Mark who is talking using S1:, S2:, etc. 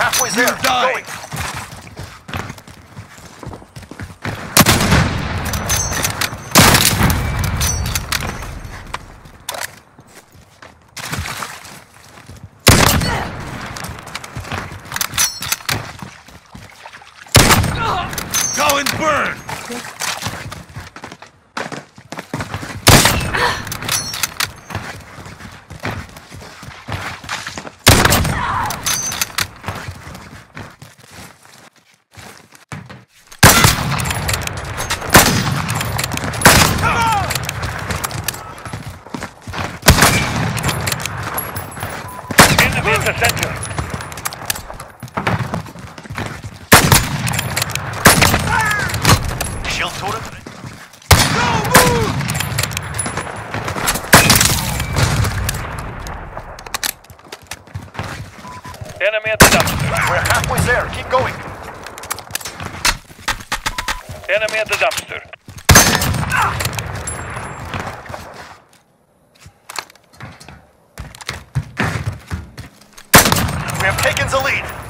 S1: halfway there. Keep going.
S2: Go and burn!
S3: Enemy at the center.
S1: Shield turret.
S3: Enemy at the dumpster.
S1: We're halfway there. Keep going.
S3: Enemy at the dumpster.
S1: We have taken the lead.